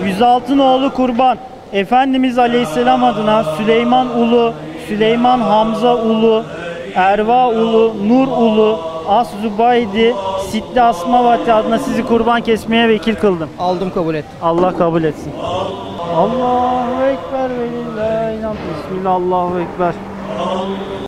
106 oğlu kurban. Efendimiz Aleyhisselam adına Süleyman Ulu, Süleyman Hamza Ulu, Erva Ulu, Nur Ulu, As Zübaydi, Sitli Asmavati adına sizi kurban kesmeye vekil kıldım. Aldım, kabul et. Allah kabul etsin. Allahu Ekber ve lillahi hamd. Bismillah, Allahu Ekber.